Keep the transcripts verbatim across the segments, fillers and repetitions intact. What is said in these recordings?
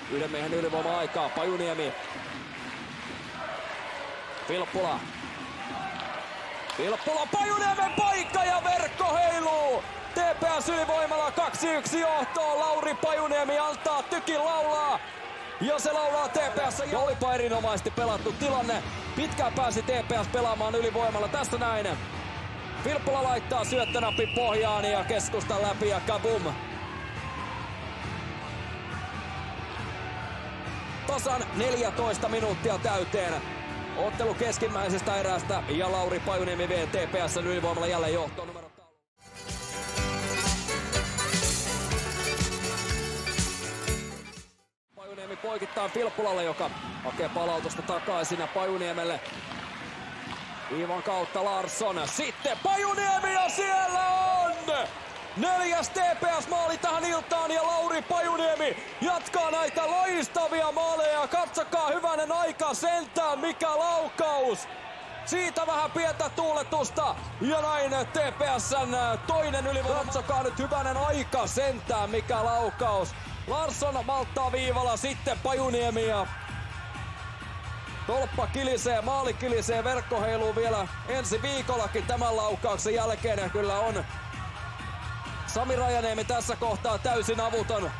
Yhden miehen ylivoima-aikaa. Pajuniemi. Filppula. Filppula, Pajuniemen paikka ja verkko heiluu! T P S ylivoimalla kaksi yksi johtoon. Lauri Pajuniemi antaa tykin laulaa. Ja se laulaa T P S. Ja olipa erinomaisesti pelattu tilanne. Pitkään pääsi T P S pelaamaan ylivoimalla. Tässä näin. Filppula laittaa syöttönappi pohjaan ja keskustan läpi ja kabum. Tasan neljätoista minuuttia täyteen. Ottelu keskimmäisestä erästä ja Lauri Pajuniemi vie T P S:n ylivoimalla jälleen johtoon. Numero Pajuniemi poikittaa Filppulalle, joka hakee palautusta takaisin ja Pajuniemelle. Iivan kautta Larsson. Sitten Pajuniemi ja siellä on! Neljäs T P S-maali tähän iltaan ja Lauri Pajuniemi jatkaa näitä loistavia maaleja. Katsokaa hyvänen aika sentään, mikä laukaus! Siitä vähän pientä tuuletusta ja näin T P S:n toinen ylivoima. Katsokaa nyt hyvänen aika sentään, mikä laukaus! Larsson malttaa viivalla, sitten Pajuniemi ja tolppa kilisee, maali kilisee, verkko heiluu vielä ensi viikollakin tämän laukauksen jälkeen ja kyllä on Sami Rajaniemi tässä kohtaa täysin avuton.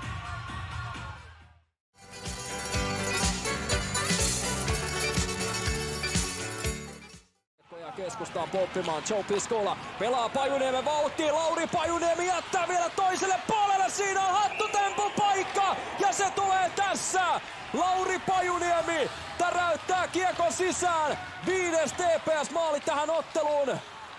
Keskustaan poppimaan Joe Piscola pelaa Pajuniemen vauhtiin, Lauri Pajuniemi jättää vielä toiselle puolelle, siinä on hattutempun paikka ja se tulee tässä! Lauri Pajuniemi täräyttää kiekon sisään, viides T P S-maali tähän otteluun.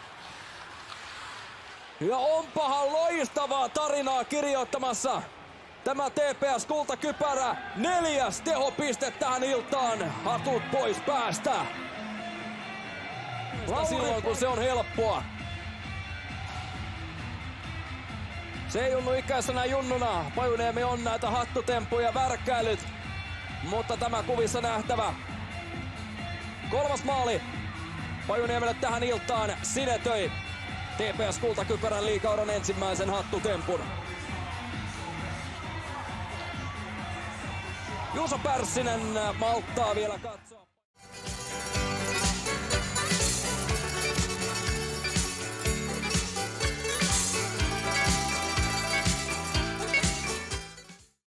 Ja onpahan loistavaa tarinaa kirjoittamassa tämä T P S-kultakypärä, neljäs tehopiste tähän iltaan, hatut pois päästä. Lauri... silloin kun se on helppoa. Se ei junnu ikäisenä junnuna. Pajuniemi on näitä hattutemppuja värkkäilyt. Mutta tämä kuvissa nähtävä kolmas maali Pajuniemelle tähän iltaan sinetöi T P S-kultakypärän liigauran ensimmäisen hattutempun. Juuso Pärssinen malttaa vielä katsoa.